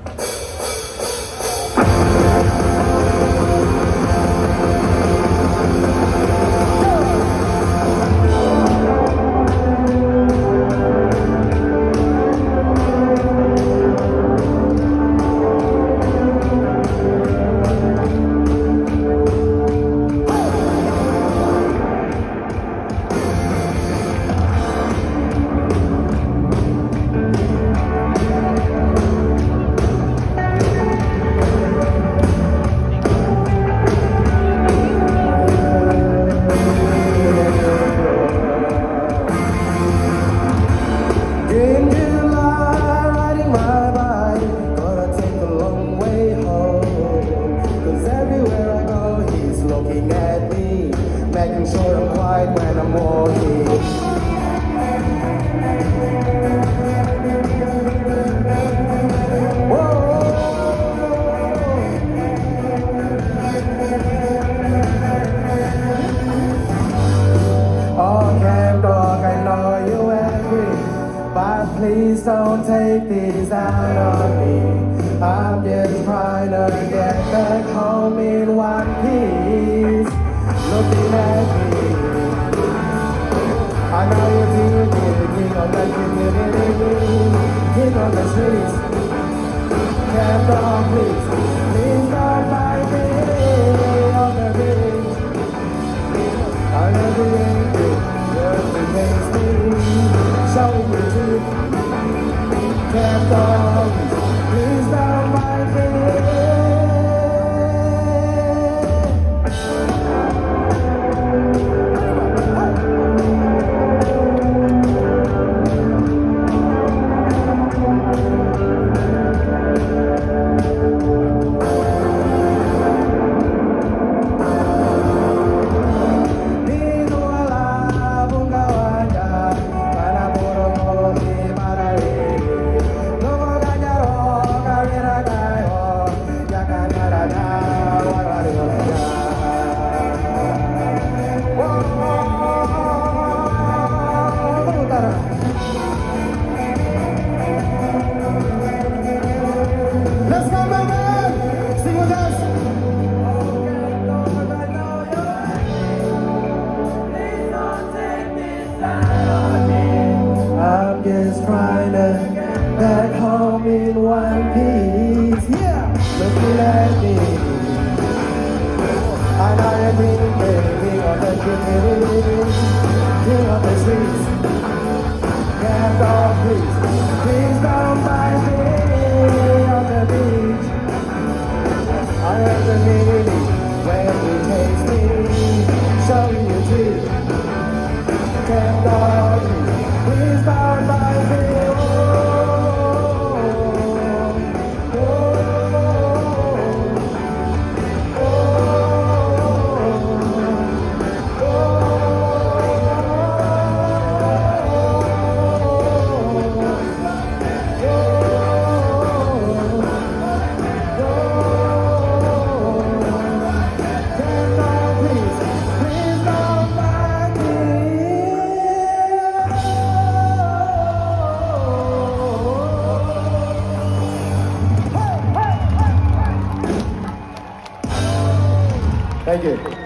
Making sure I'm quiet when I'm walking. Oh, cat dog, I know you're angry, but please don't take this out on me. I'm just trying to get back home in one piece. Looking at me, I know you're thinking of that king on the streets. Cat dog, please don't bite me on the beach. I love the angry, just makes me showing you too. Cat dog, please don't bite me. Just trying to get back home in one piece. Yeah, looking at me, I know you're thinking of the king of the streets. Cat dog, please don't bite me on the beach. I have the meaning when you taste me, showing you teeth. Cat dog, please don't bite me. Thank you.